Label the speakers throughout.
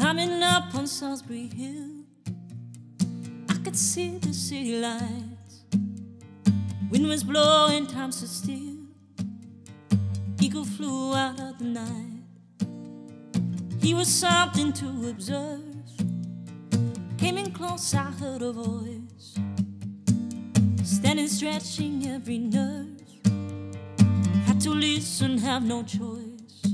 Speaker 1: Climbing up on Salisbury Hill, I could see the city lights. Wind was blowing, time stood still. Eagle flew out of the night. He was something to observe. Came in close, I heard a voice, standing, stretching every nerve. Had to listen, have no choice.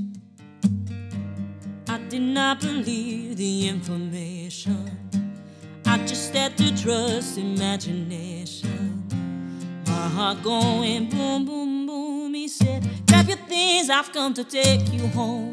Speaker 1: I did not believe the information. I just had to trust imagination. My heart going boom, boom, boom. He said, grab your things, I've come to take you home.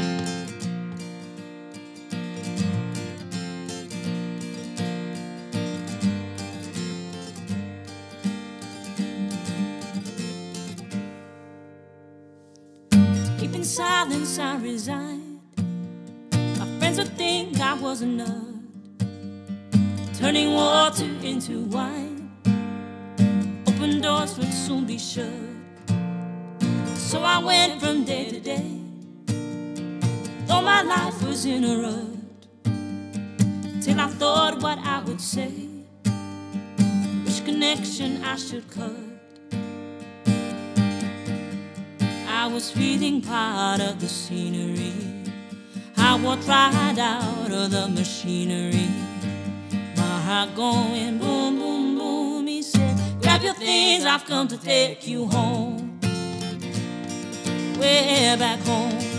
Speaker 1: Keeping silence, I resigned. My friends would think I was a nerd, turning water into wine. Open doors would soon be shut. So I went from day to day, though my life was in a rut, till I thought what I would say, which connection I should cut. I was feeling part of the scenery. I walked right out of the machinery. My heart going boom, boom, boom. He said, grab your things, I've come to take you home. Way back home.